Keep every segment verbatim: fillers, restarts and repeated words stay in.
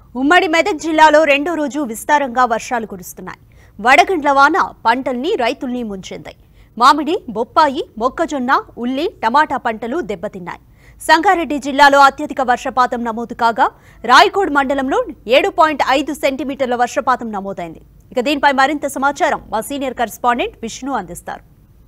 ఉమ్మడి మెదక్ జిల్లాలో రెండో రోజు విస్తారంగా వర్షాలు కురుస్తున్నాయి. వడగండ్ల వాన పంటల్ని రైతుల్ని ముంచింది. మామిడి, బొప్పాయి, మొక్కజొన్న, ఉల్లి, టమాటా పంటలు దెబ్బతిన్నాయి. సంగారెడ్డి జిల్లాలో అత్యధిక వర్షపాతం నమోదు కాగా రాయకోడ్ మండలంలో ఏడు పాయింట్ ఐదు సెంటీమీటర్ల వర్షపాతం నమోదైంది. ఇక దీనిపై మరింత సమాచారం మా సీనియర్ కరెస్పాండెంట్ విష్ణు అందిస్తారు.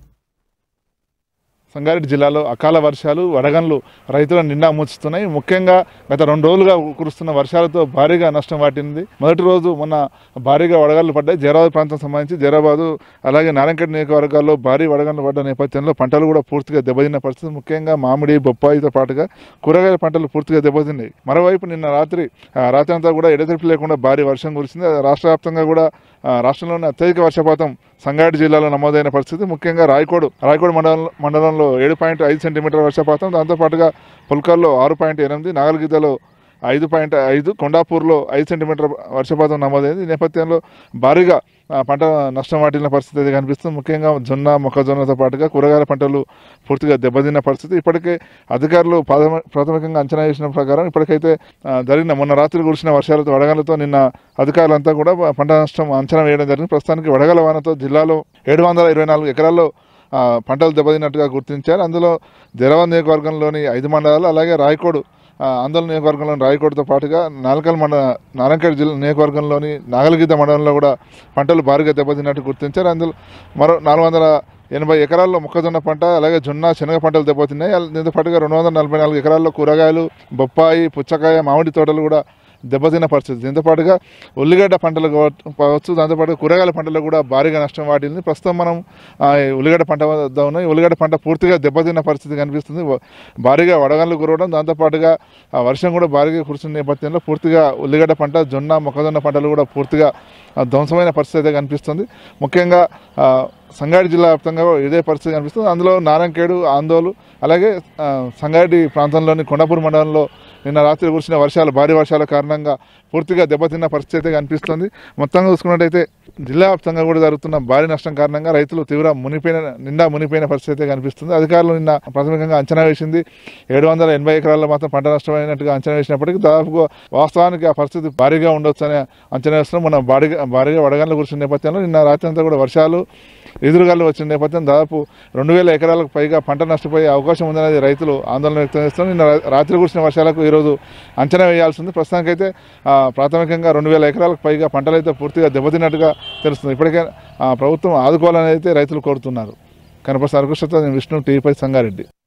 సంగారెడ్డి జిల్లాలో అకాల వర్షాలు వడగండ్లు రైతులను నిండా ముంచుతున్నాయి. ముఖ్యంగా గత రెండు రోజులుగా కురుస్తున్న వర్షాలతో భారీగా నష్టం వాటింది. మొదటి రోజు మొన్న భారీగా వడగండ్లు పడ్డాయి. జైరాబాద్ ప్రాంతం సంబంధించి జైరాబాదు అలాగే నారాయణఖేడ్ నియోజకవర్గాల్లో భారీ వడగండ్లు పడ్డ నేపథ్యంలో పంటలు కూడా పూర్తిగా దెబ్బతిన్న పరిస్థితి. ముఖ్యంగా మామిడి, బొప్పాయితో పాటుగా కూరగాయల పంటలు పూర్తిగా దెబ్బతిన్నాయి. మరోవైపు నిన్న రాత్రి రాత్రి అంతా కూడా ఎడతెరిపి లేకుండా భారీ వర్షం కురిసింది. రాష్ట్ర వ్యాప్తంగా కూడా రాష్ట్రంలోని అత్యధిక వర్షపాతం సంగారెడ్డి జిల్లాలో నమోదైన పరిస్థితి. ముఖ్యంగా రాయకోడ్ రాయకోడ్ మండలం మండలంలో ఏడు పాయింట్ ఐదు సెంటీమీటర్ల వర్షపాతం, దాంతోపాటుగా పుల్కల్లో ఆరు పాయింట్ ఎనిమిది, నాగల్గిద్దలో ఐదు పాయింట్ ఐదు, కొండాపూర్లో ఐదు సెంటీమీటర్ల వర్షపాతం నమోదైంది. ఈ నేపథ్యంలో భారీగా పంట నష్టం వాటిల్లిన పరిస్థితి అయితే కనిపిస్తుంది. ముఖ్యంగా జొన్న, మొక్కజొన్నతో పాటుగా కూరగాయల పంటలు పూర్తిగా దెబ్బతిన్న పరిస్థితి. ఇప్పటికే అధికారులు ప్రాథమికంగా అంచనా వేసిన ప్రకారం ఇప్పటికైతే జరిగిన మొన్న రాత్రి కురిసిన వర్షాలతో వడగళ్లతో నిన్న అధికారులంతా కూడా పంట నష్టం అంచనా వేయడం జరిగింది. ప్రస్తుతానికి వడగళ్ల వానతో జిల్లాలో ఏడు వందల ఇరవై నాలుగు ఎకరాల్లో పంటలు దెబ్బతిన్నట్టుగా గుర్తించారు. అందులో జైరాబాద్ నియోజకవర్గంలోని ఐదు మండలాలు అలాగే రాయకోడ్ ఆందోళన నియోజకవర్గంలోని రాయకోడ్తో పాటుగా నాల్కల్ మండ నారాయణఖేడ్ జిల్లా నియోజకవర్గంలోని నాగల్గిద్ద మండలంలో కూడా పంటలు భారీగా దెబ్బతిన్నట్టు గుర్తించారు. అందులో మరో నాలుగు వందల ఎనభై ఎకరాల్లో మొక్కజొన్న పంట అలాగే జొన్న, శనగ పంటలు దెబ్బతిన్నాయి. దీంతో పాటుగా రెండు వందల నలభై నాలుగు ఎకరాల్లో కూరగాయలు, బొప్పాయి, పుచ్చకాయ, మామిడి తోటలు కూడా దెబ్బతిన్న పరిస్థితి. దీంతో పాటుగా ఉల్లిగడ్డ పంటలు కావచ్చు, దాంతోపాటు కూరగాయల పంటలు కూడా భారీగా నష్టం వాటింది. ప్రస్తుతం మనం ఉల్లిగడ్డ పంట వద్ద ఉన్న ఉల్లిగడ్డ పంట పూర్తిగా దెబ్బతిన్న పరిస్థితి కనిపిస్తుంది. భారీగా వడగండ్లు కురవడం, దాంతోపాటుగా వర్షం కూడా భారీగా కురుస్తున్న నేపథ్యంలో పూర్తిగా ఉల్లిగడ్డ పంట, జొన్న, మొక్కజొన్న పంటలు కూడా పూర్తిగా ధ్వంసమైన పరిస్థితి అయితే కనిపిస్తుంది. ముఖ్యంగా సంగారెడ్డి జిల్లా వ్యాప్తంగా ఇదే పరిస్థితి కనిపిస్తుంది. అందులో నారాయణఖేడ్, ఆందోళన అలాగే సంగారెడ్డి ప్రాంతంలోని కొండాపూర్ మండలంలో నిన్న రాత్రి కురిసిన వర్షాలు భారీ వర్షాల కారణంగా పూర్తిగా దెబ్బతిన్న పరిస్థితి అయితే కనిపిస్తుంది. మొత్తంగా చూసుకున్నట్టయితే జిల్లా వ్యాప్తంగా కూడా జరుగుతున్న భారీ నష్టం కారణంగా రైతులు తీవ్ర మునిపోయిన నిండా మునిపోయిన పరిస్థితి అయితే కనిపిస్తుంది. అధికారులు నిన్న ప్రాథమికంగా అంచనా వేసింది ఏడు వందల ఎనభై ఎకరాల్లో మాత్రం పంట నష్టమైనట్టుగా అంచనా వేసినప్పటికీ దాదాపుగా వాస్తవానికి ఆ పరిస్థితి భారీగా ఉండొచ్చు అనే అంచనా వేస్తున్నాం. మన భారీగా భారీగా వడగండ్లు కురిసిన నేపథ్యంలో నిన్న రాత్రి అంతా కూడా వర్షాలు ఎదురుగాలు వచ్చిన నేపథ్యం దాదాపు రెండు వేల ఎకరాలకు పైగా పంట నష్టపోయే అవకాశం ఉందనేది రైతులు ఆందోళన వ్యక్తం చేస్తున్నారు. నిన్న రాత్రి కురిసిన వర్షాలకు ఈరోజు అంచనా వేయాల్సింది. ప్రస్తుతానికైతే ప్రాథమికంగా రెండు వేల ఎకరాలకు పైగా పంటలు అయితే పూర్తిగా దెబ్బతిన్నట్టుగా తెలుస్తుంది. ఇప్పటికే ప్రభుత్వం ఆదుకోవాలని అయితే రైతులు కోరుతున్నారు. కనపర్తి హరికృష్ణతో నేను విష్ణు, టీవీ ఫైవ్ సంగారెడ్డి.